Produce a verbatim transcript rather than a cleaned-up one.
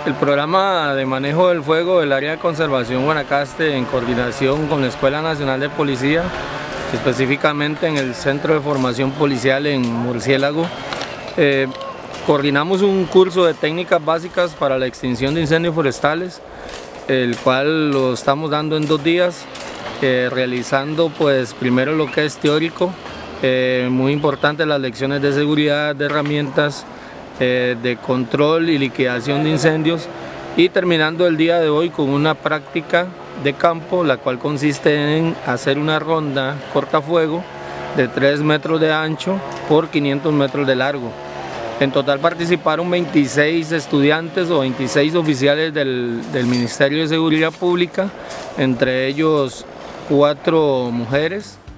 El programa de manejo del fuego del área de conservación Guanacaste, en coordinación con la Escuela Nacional de Policía, específicamente en el Centro de Formación Policial en Murciélago, eh, coordinamos un curso de técnicas básicas para la extinción de incendios forestales, el cual lo estamos dando en dos días, eh, realizando pues primero lo que es teórico, eh, muy importante las lecciones de seguridad, de herramientas, eh, de control y liquidación de incendios, y terminando el día de hoy con una práctica de campo, la cual consiste en hacer una ronda cortafuego de tres metros de ancho por quinientos metros de largo. En total participaron veintiséis estudiantes o veintiséis oficiales del, del Ministerio de Seguridad Pública, entre ellos cuatro mujeres.